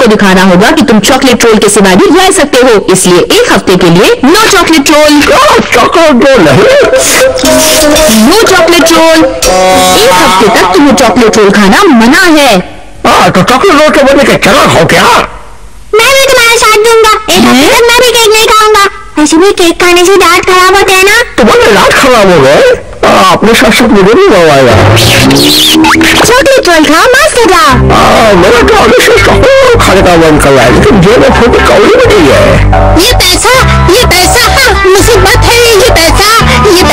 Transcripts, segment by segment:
को दिखाना होगा कि तुम चॉकलेट रोल के सिवा भी रह सकते हो, इसलिए एक हफ्ते के लिए no chocolate roll. Chocolate roll नहीं, नो चॉकलेट रोल। एक हफ्ते तक तुम्हें चॉकलेट रोल खाना मना है। तो चॉकलेट रोल के बदले चना खाओ क्या? मैं भी तुम्हारे साथ दूंगा। एक हफ्ते तक मैं भी केक नहीं खाऊंगा। ऐसे भी केक खाने से दांत खराब होते हैं ना। तुम्हारे दांत खराब हो गए? अपने साथ साथ मुझे भी लगवाएगा। चॉकलेट रोल खाओ, मस्त हो जाओ। मेरा तो आगे से चॉकलेट रोल खाने का मन कर रहा है, लेकिन जेब में छोटी कौड़ी भी नहीं है। ये पैसा मुसीबत है। ये पैसा मिल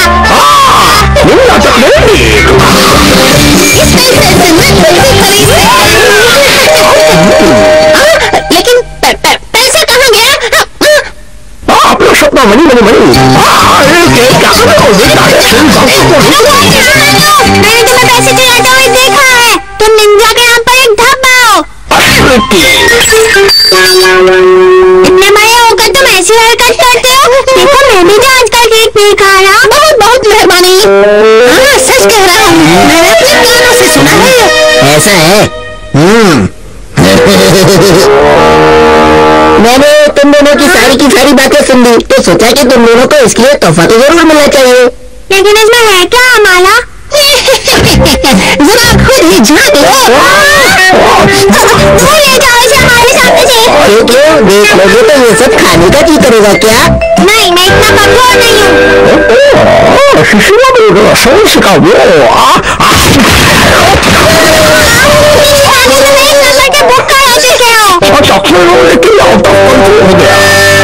जाता नहीं। इस पैसे से मैं कुल्फी खरीद सकती हूँ। लेकिन पैसा कहाँ गया? अपना सपना मनी मनी मनी। क्या कर रहे हो? मैंने तुम्हें पैसे चलाते हुए देखा है। तुम निंजा के यहाँ पर एक धब्बा हो। इतने बड़े होकर तुम ऐसी हरकत करते हो? देखो मैं भी तो आजकल केक नहीं खा रहा। बहुत बहुत मेहरबानी। हाँ सच कह रहा हूँ, मैंने अपने कानों से सुना है। ऐसा है। मैंने तुम दोनों की सारी बातें सुन ली, तो सोचा कि तुम दोनों को इसके लिए तोहफा तो जरूर मिलना चाहिए। लेकिन इसमें है क्या हमारा? जरा खुद ही झांक लो। वो ले जाओ इसे हमारे सामने से। क्यों देख लोगे तो ये सब खाने का जी करेगा क्या? नहीं, मैं इतना कठोर नहीं हूँ। शिशिरा मेरे सही सिखा दो। चॉकलेट रोल लेके आओ, तब कंट्रोल हो गया।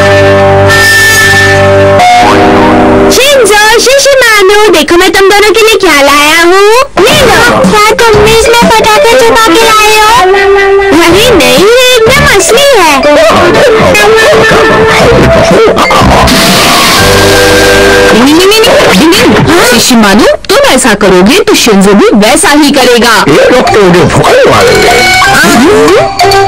शिंजो, शिशिमानु, देखो मैं तुम दोनों के लिए क्या लाया हूँ। ले लो। क्या तुम भी इसमें पटाखे छुपा के लाए हो? अरे नहीं, ये एकदम असली है। शिशिमानु, तुम ऐसा करोगे तो शिंजो भी वैसा ही करेगा। ये लोग तो मुझे भुकाने वाले हैं।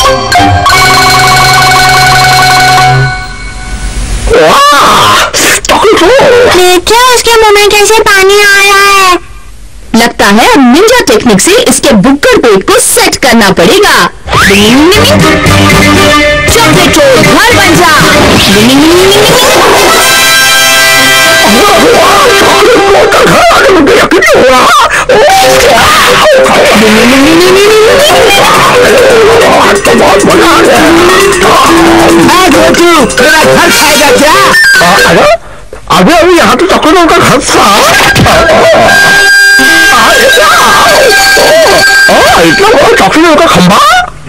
देखिए उसके मुंह में कैसे पानी आ रहा है। लगता है अब निंजा टेक्निक से इसके बुक्कर पेट को सेट करना पड़ेगा। चॉकलेट रोल घर बन जा। तेरा घर खाएगा क्या? अभी अभी यहाँ तो चॉकलेट का घर था। इतना बड़ा चॉकलेट का खंबा।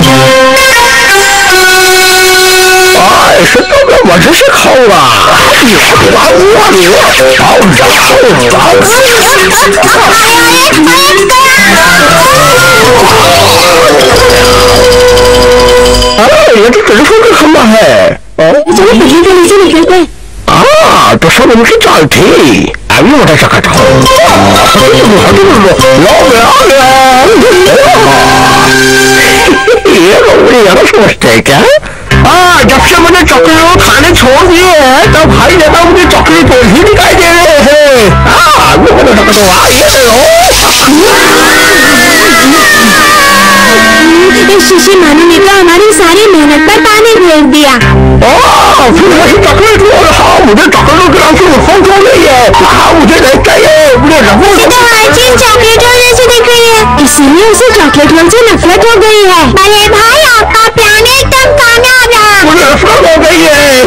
ऐसे तो मैं मजे से खाऊंगा। ये तो टेलीफोन का खंबा है। बिजली के नीचे निकलते हैं। तो सब उनकी चाल थी। अभी बता सकता हूँ। ये लोग यार सोचते हैं क्या? जब से मैंने चॉकलेट रोल खाने छोड़ दिए हैं तब भाई देखा मुझे चॉकलेट रोल ही दिखाई दे रहे हैं। शिशिमानु ने तो हमारी सारी मेहनत पर पानी फेर दिया। फिर वही चॉकलेट रोल। मुझे चॉकलेट रोल की फोन हो गई है। मुझे नहीं चाहिए। मुझे तो हर चीज चॉकलेट रोल जैसी दिख रही है, इसीलिए उसे चॉकलेट रोल से नफरत हो गई है। बड़े भाई आपका प्लान एकदम कामयाब रहा। मुझे नफरत हो गई है।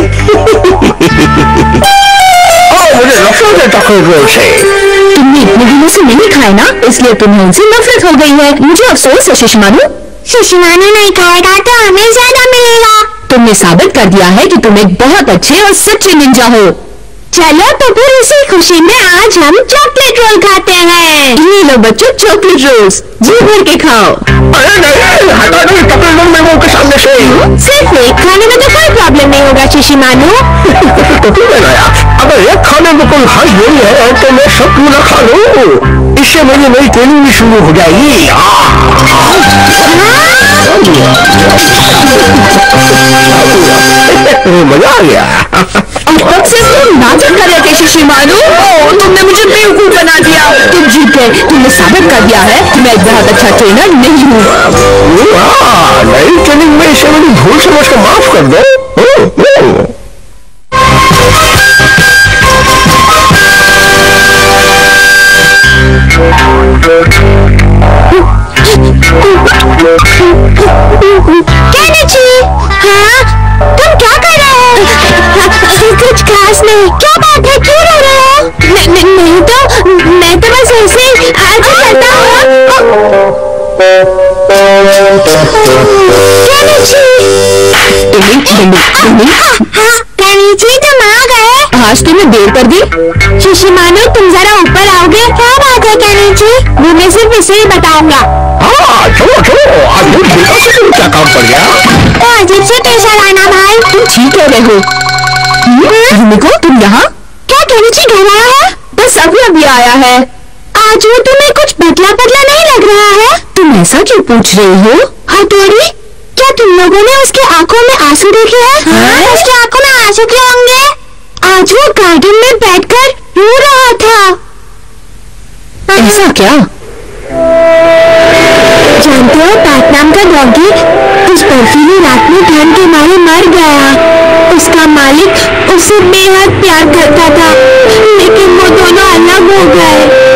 मुझे नफरत है चॉकलेट रोल से। तुमने इतने दिनों से नहीं खाए ना, इसलिए तुम्हें उनसे नफरत हो गई है। मुझे अफसोस है शिशिमानु। शिशिमानु नहीं खाएगा तो हमें ज्यादा मिलेगा। तुमने साबित कर दिया है कि तुम एक बहुत अच्छे और सच्चे निंजा हो। चलो तो फिर इसी खुशी में आज हम चॉकलेट रोल खाते हैं। ये लो बच्चों चॉकलेट रोल्स, जी भर के खाओ। अरे नहीं, हटा दो चॉकलेट रोल मेरे मुंह के सामने से। सिर्फ एक खाने में तो कोई प्रॉब्लम नहीं होगा शिशिमानु। तो क्यों बनाया? अगर एक खाने में कोई हर्ज नहीं है तो मैं सब क्यों ना खा लूं? इससे मेरी नई ट्रेनिंग भी शुरू हो जाएगी। मजा आ गया। अब से तुम नाटक कर रहे थे शिशिमानु। तुमने मुझे बेवकूफ बना दिया। तुम जीत गए। तुमने साबित कर दिया है कि मैं एक बहुत अच्छा ट्रेनर नहीं हूँ। नई ट्रेनिंग में इसे कर दो। केनिची, हाँ, तुम क्या कर रहे हो? कुछ खास नहीं। क्या बात है, क्यों रो रहे हो? नहीं तो मैं तो बस ऐसे आज करता हूँ। केनिची, तुम आ गए? आज तुमने देर कर दी। शिशिमानु, तुम जरा ऊपर आओगे? क्या बात है केनिची? मैं सिर्फ इसे ही बताऊंगा। हाँ चलो चलो, आज क्या काम पड़ गया? तो अजीब से पेश आना भाई। तुम ठीक कह रहे हो। युमिको, तुम यहाँ? क्या केनिची घर आया है? बस अभी आया है। आज वो तुम्हें कुछ पतला पतला नहीं लग रहा है? तुम ऐसा क्यों पूछ रही हो? हथौड़ी, क्या तुम लोगों ने उसके आंखों में आंसू देखे हैं? हाँ? उसके आंखों में आंसू क्यों होंगे? आज वो गार्डन में बैठकर रो रहा था। ऐसा क्या? जानते हो, पैट नाम का डॉगी उस बर्फीली रात में ठंड के मारे मर गया। उसका मालिक उसे बेहद प्यार करता था, लेकिन वो दोनों अलग हो गए।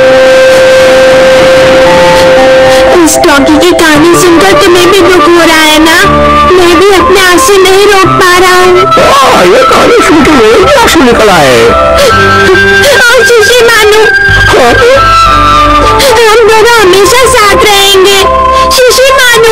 इस डॉगी की कहानी सुनकर तुम्हें भी दुख हो रहा है ना? मैं भी अपने आंसू नहीं रोक पा रहा हूँ। ये कहानी सुन के मेरे भी आंसू निकल आए। और शिशिमानु, हम दोनों हमेशा साथ रहेंगे। शिशिमानु,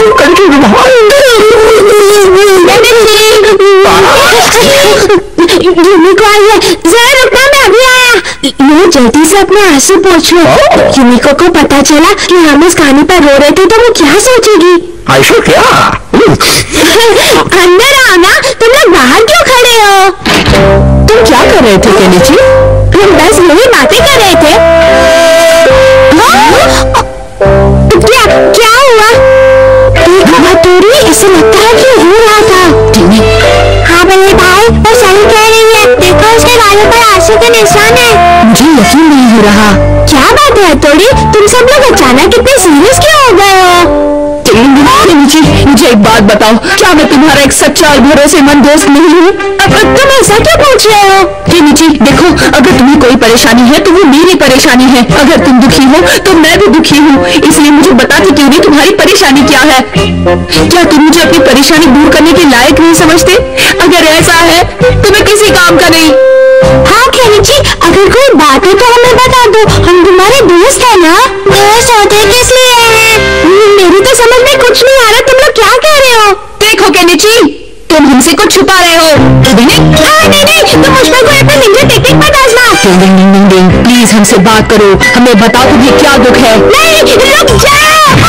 युमिको आई है, जरा रुकना, मैं अभी आया। लो जल्दी से अपने आंसू पोंछ लो। युमिको को पता चला कि हम इस कहानी पर रो रहे थे तो वो क्या सोचेगी? ऐसा क्या? अंदर आओ ना, तुम लोग बाहर क्यों खड़े हो? तुम क्या कर रहे थे केनिची? हम बस यही बातें कर रहे थे। क्या हुआ? देखो हथौड़ी, इसे लगता है कि रो रहा था। हाँ बड़े भाई, वो सही कह रही है। देखो उसके गालों पर आंसू के निशान है। मुझे यकीन नहीं हो रहा। क्या बात है हथौड़ी, तुम सब लोग अचानक इतने सीरियस क्यों हो गए हो? केनिची, मुझे एक बात बताओ, क्या मैं तुम्हारा एक सच्चा और भरोसेमंद दोस्त नहीं हूँ? तुम ऐसा क्यों पूछ रहे हो? केनिची, देखो, अगर तुम्हें कोई परेशानी है तो वो मेरी परेशानी है। अगर तुम दुखी हो तो मैं भी दुखी हूँ, इसलिए मुझे बताते क्यों नहीं तुम्हारी परेशानी क्या है? क्या तुम मुझे अपनी परेशानी दूर करने के लायक नहीं समझते? अगर ऐसा है तो मैं किसी काम का नहीं। हाँ केनिची, अगर कोई बात है तो हमें बता दो, हम तुम्हारे दोस्त है ना? दोस्त होते किस लिए हैं? मेरी तो समझ में कुछ नहीं आ रहा, तुम लोग क्या कह रहे हो? देखो केनिची, तुम हमसे कुछ छुपा रहे हो। नहीं, तुम मुझ पर कोई अपनी निंजा टेक्निक मत आजमा। प्लीज हमसे बात करो, हमें बताओ तुम्हें क्या दुख है। नहीं, रुक जाओ।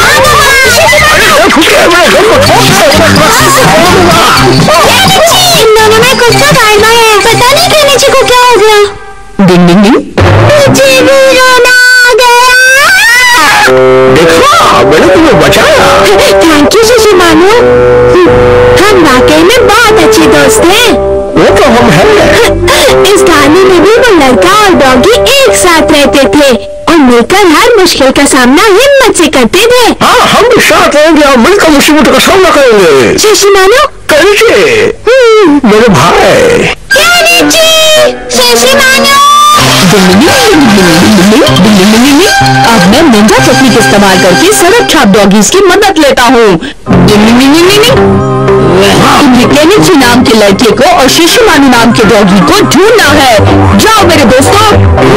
इन दोनों में कुछ तो गड़बड़ है, पता नहीं केनिची को क्या हो गया। डिंग डिंग डिंग। मुझे भी रोना आ गया। देखा, मैंने तुम्हें बचाया। थैंक यू शिशिमानु, हम वाकई में बहुत अच्छे दोस्त हैं। वो तो हम हैं। इस कहानी में भी वो लड़का और डॉगी एक साथ रहते थे और मिलकर हर मुश्किल का सामना हिम्मत से करते थे। हाँ, हम भी साथ रहेंगे और मिलकर मुसीबतों का सामना करेंगे। शिशिमानु, केनिची, मेरे भाई। Kenichi, Shishimaru. अब मैं निंजा टेक्निक इस्तेमाल करके सड़क छाप डॉगीज की मदद लेता हूँ। तुम्हें केनिची नाम के लड़के को और शिशिमानु नाम के डॉगी को ढूंढना है। जाओ मेरे दोस्तों।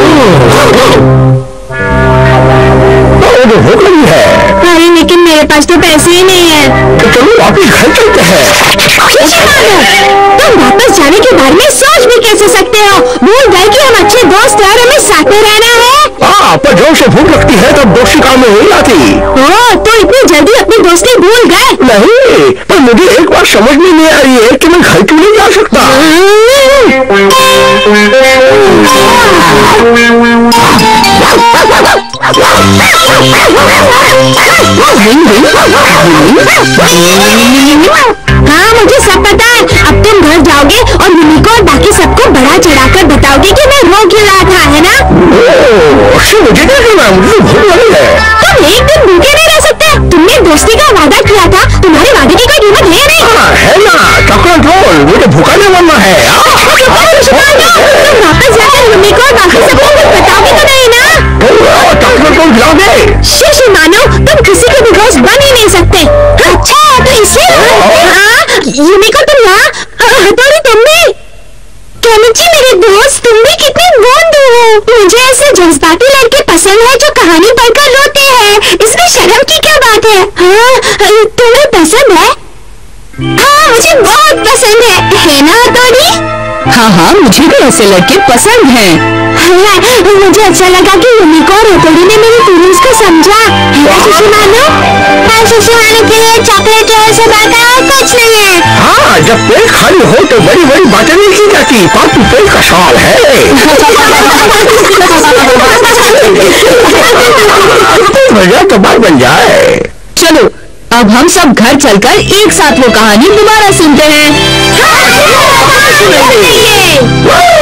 हो गई है। अरे लेकिन मेरे पास तो पैसे ही नहीं है। तो चलो वापिस घर चलते हैं। तुम वापस जाने के बारे में सोच भी कैसे सकते हो? भूल गए कि हम अच्छे दोस्त हैं और हमें साथ में रहना है। हाँ, पर जब से भूख लगती है तब दोस्ती काम में नहीं आती। ओह, तो इतनी जल्दी अपनी दोस्ती भूल गए? नहीं, पर मुझे एक बात समझ में नहीं आ रही है कि मैं घर क्यों नहीं जा सकता। हाँ, मुझे सब पता है। अब तुम घर जाओगे और युमिको और बाकी सबको बड़ा चढ़ाकर बताओगे कि मैं रो क्यों रहा था, है ना? मुझे नहीं करना, मुझे भूख लगी है। तुम एक दिन भूखे नहीं रह सकते। तुमने दोस्ती का वादा किया था, तुम्हारे वादे की कोई कीमत है नहीं। हाँ, है ना, चॉकलेट रोल है। तुम वापस जाकर मम्मी को और बाकी सबको कुछ बताओगे तो नहीं ना? चॉकलेट को खिलाओगे? शिशु मानो, तुम किसी के भी दोस्त बन ही नहीं सकते। अच्छा तो इसे यूमिको तुम यहाँ हथौड़ी तुम भी? केमिची मेरे दोस्त, तुम भी कितने गोंदू हो। मुझे ऐसे जज्बाती लड़के पसंद है जो कहानी पढ़कर रोते हैं। इसमें शर्म की क्या बात है? हाँ, तुम्हें पसंद है? हाँ मुझे बहुत पसंद है ना हथौड़ी? हाँ हाँ, मुझे भी ऐसे लड़के पसंद हैं। मुझे अच्छा लगा कि यूमिको और हथौड़ी ने मेरी फीलिंग्स को समझा। है ना शिशु मानो? हाँ, शिशु मानो के लिए चॉकलेट और से बढ़कर और कुछ नहीं है। हाँ, जब पेट खाली हो तो बड़ी बड़ी बातें नहीं की जाती। पापू पेट का सवाल है। मजा तो बात बन जाए। चलो अब हम सब घर चलकर एक साथ वो कहानी दोबारा सुनते हैं। हाँ,